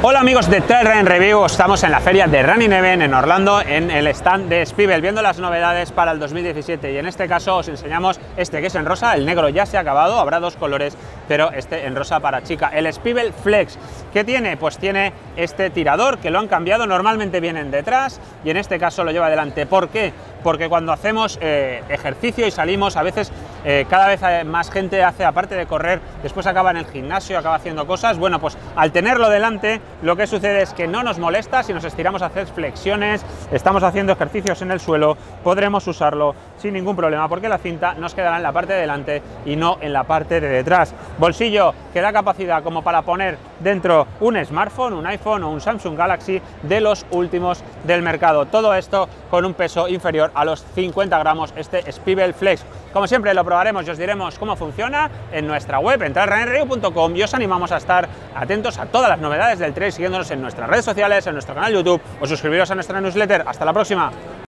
Hola amigos de Trail Running Review, estamos en la feria de Running Event en Orlando en el stand de Spivel viendo las novedades para el 2017 y en este caso os enseñamos este que es en rosa, el negro ya se ha acabado, habrá dos colores, pero este en rosa para chica, el Spivel Flex. ¿Qué tiene? Pues tiene este tirador que lo han cambiado, normalmente vienen detrás y en este caso lo lleva delante. ¿Por qué? Porque cuando hacemos ejercicio y salimos, a veces cada vez más gente hace, aparte de correr, después acaba en el gimnasio, acaba haciendo cosas. Bueno, pues al tenerlo delante, lo que sucede es que no nos molesta si nos estiramos a hacer flexiones, estamos haciendo ejercicios en el suelo, podremos usarlo sin ningún problema, porque la cinta nos quedará en la parte de delante y no en la parte de detrás. Bolsillo que da capacidad como para poner dentro un smartphone, un iPhone o un Samsung Galaxy de los últimos del mercado. Todo esto con un peso inferior a los 50 gramos, este Spivel Flex. Como siempre lo probaremos y os diremos cómo funciona en nuestra web, en trailrunningreview.com, y os animamos a estar atentos a todas las novedades del trail siguiéndonos en nuestras redes sociales, en nuestro canal YouTube o suscribiros a nuestra newsletter. Hasta la próxima.